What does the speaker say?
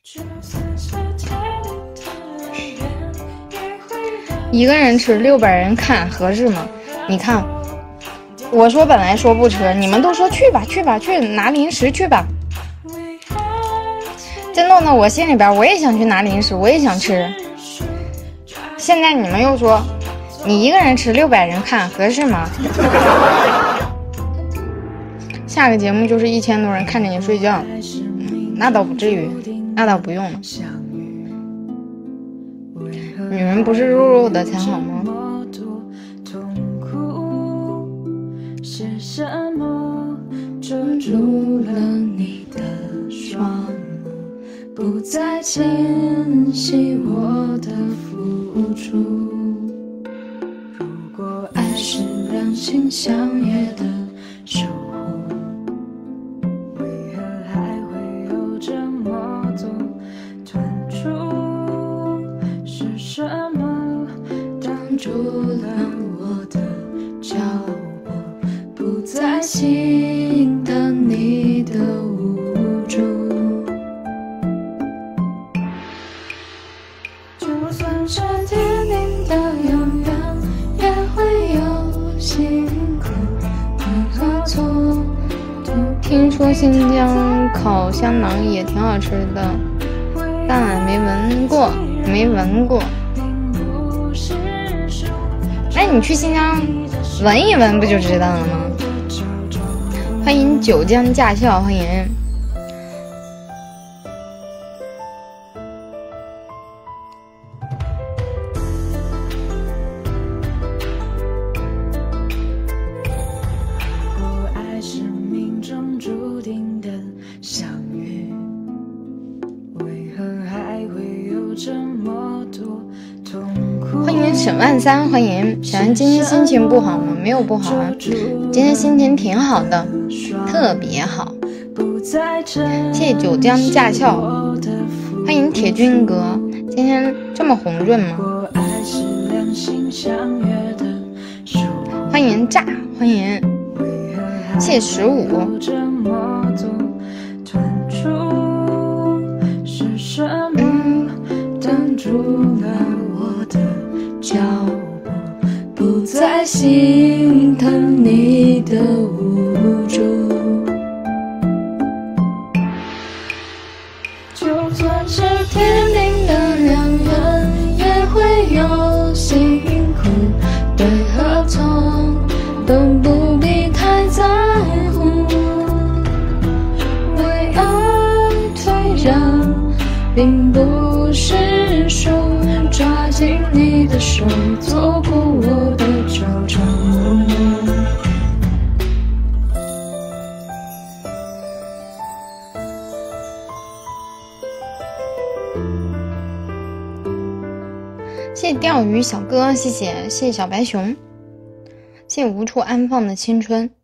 一个人吃600人看合适吗？你看，我说本来说不吃，你们都说去吧去吧去拿零食去吧。真的呢，我心里边我也想去拿零食，我也想吃。现在你们又说你一个人吃600人看合适吗？下个节目就是1000多人看着你睡觉，那倒不至于，那倒不用了。女人不是肉肉的才好吗？是什么遮住了你的双目，不再清晰我的付出。如果爱是两情相悦的守护，为何还会有这么多吞吐？是什么挡住了我的脚步，不再心疼你的无助？就算是天定的永远，也会有辛苦和何错。听说新疆烤香囊也挺好吃的，但没闻过，没闻过。那你去新疆闻一闻不就知道了吗？欢迎九江驾校，欢迎。欢迎沈万三，欢迎小安。今天心情不好吗？没有不好啊，今天心情挺好的，特别好。谢谢九江驾校，欢迎铁军哥，今天这么红润吗？欢迎炸，欢迎，谢谢15。是什么挡住了我的脚步，不再心疼你的无助。就算是天定的良缘，也会有辛苦，对和错都不必太在乎。为爱退让并不是输，抓紧你的手，错过我的朝朝暮暮。谢谢钓鱼小哥，谢谢小白熊，谢谢无处安放的青春。